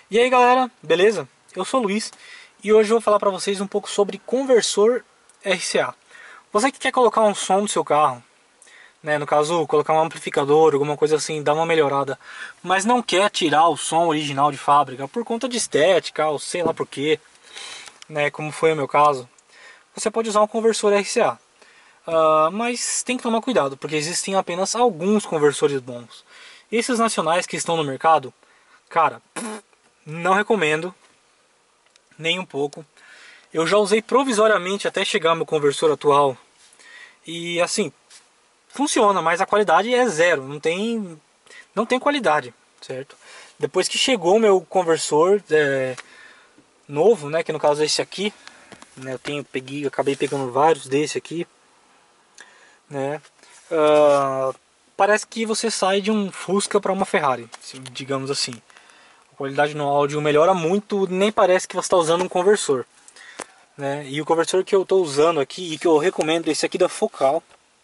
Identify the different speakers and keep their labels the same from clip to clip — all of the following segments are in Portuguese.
Speaker 1: E aí galera, beleza? Eu sou o Luiz e hoje eu vou falar para vocês um pouco sobre conversor RCA. Você que quer colocar um som no seu carro, né, no caso colocar um amplificador, alguma coisa assim, dar uma melhorada, mas não quer tirar o som original de fábrica por conta de estética ou sei lá por quê, né, como foi o meu caso, você pode usar um conversor RCA. Mas tem que tomar cuidado, porque existem apenas alguns conversores bons. Esses nacionais que estão no mercado, cara, não recomendo, nem um pouco. Eu já usei provisoriamente até chegar ao meu conversor atual. E assim, funciona, mas a qualidade é zero. Não tem qualidade, certo? Depois que chegou o meu conversor novo, né, que no caso é esse aqui, né, acabei pegando vários desse aqui, né? Parece que você sai de um Fusca para uma Ferrari, digamos assim. A qualidade no áudio melhora muito, nem parece que você está usando um conversor, né? E o conversor que eu estou usando aqui e que eu recomendo é esse aqui da Focal.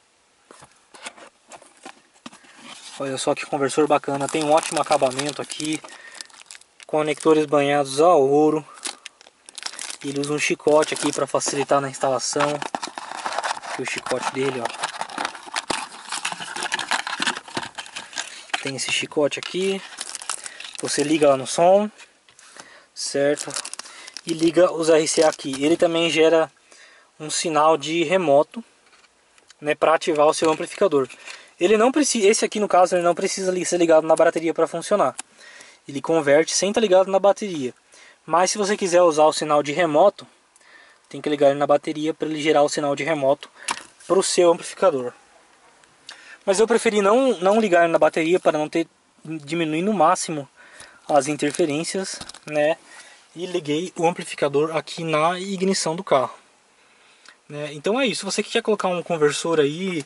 Speaker 1: Olha só que conversor bacana, tem um ótimo acabamento aqui, conectores banhados a ouro. Ele usa um chicote aqui para facilitar na instalação. Aqui o chicote dele, ó. Tem esse chicote aqui. Você liga lá no som, certo? E liga os RCA aqui. Ele também gera um sinal de remoto, né, para ativar o seu amplificador. Ele não precisa, esse aqui no caso, ele não precisa ser ligado na bateria para funcionar. Ele converte sem estar ligado na bateria. Mas se você quiser usar o sinal de remoto, tem que ligar ele na bateria para ele gerar o sinal de remoto para o seu amplificador. Mas eu preferi não ligar na bateria para não diminuir no máximo as interferências, né? E liguei o amplificador aqui na ignição do carro, né? Então é isso. Você que quer colocar um conversor aí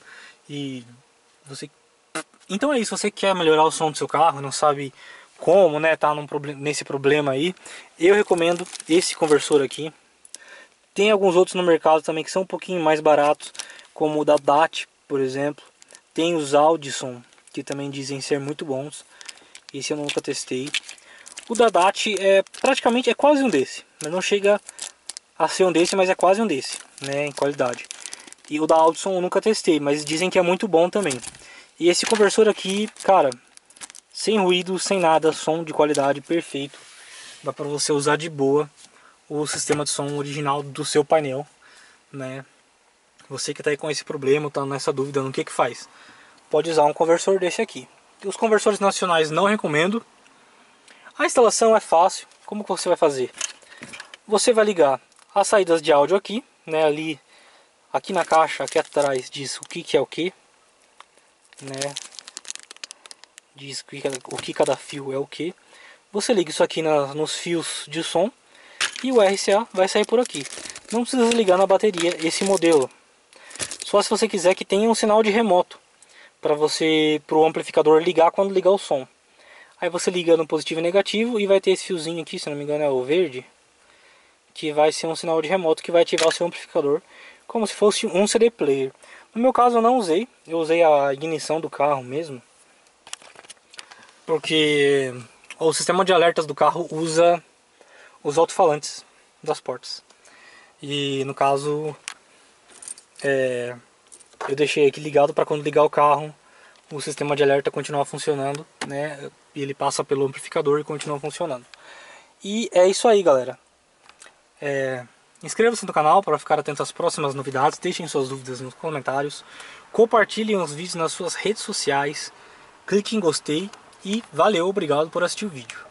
Speaker 1: então é isso. Você quer melhorar o som do seu carro, não sabe como, né? Tá nesse problema aí. Eu recomendo esse conversor aqui. Tem alguns outros no mercado também que são um pouquinho mais baratos, como o da DAT, por exemplo. Tem os Audison, que também dizem ser muito bons. Esse eu nunca testei. O da DAT praticamente quase um desse. Mas não chega a ser um desse, mas é quase um desse, né, em qualidade. E o da Audison eu nunca testei, mas dizem que é muito bom também. E esse conversor aqui, cara, sem ruído, sem nada, som de qualidade perfeito. Dá pra você usar de boa o sistema de som original do seu painel, né? Você que está aí com esse problema, está nessa dúvida no que faz, pode usar um conversor desse aqui. Os conversores nacionais não recomendo. A instalação é fácil. Como que você vai fazer? Você vai ligar as saídas de áudio aqui, né? Ali, aqui na caixa, aqui atrás diz o que é o que, né? Diz o que cada fio é o que. Você liga isso aqui nos fios de som e o RCA vai sair por aqui. Não precisa ligar na bateria esse modelo. Só se você quiser que tenha um sinal de remoto para o amplificador ligar quando ligar o som. Aí você liga no positivo e negativo e vai ter esse fiozinho aqui, se não me engano é o verde, que vai ser um sinal de remoto que vai ativar o seu amplificador como se fosse um CD player. No meu caso eu não usei, eu usei a ignição do carro mesmo, porque o sistema de alertas do carro usa os alto-falantes das portas. E no caso eu deixei aqui ligado para quando ligar o carro o sistema de alerta continuar funcionando, né? E ele passa pelo amplificador e continua funcionando. E é isso aí, galera. Inscreva-se no canal para ficar atento às próximas novidades. Deixem suas dúvidas nos comentários. Compartilhem os vídeos nas suas redes sociais. Clique em gostei. E valeu, obrigado por assistir o vídeo.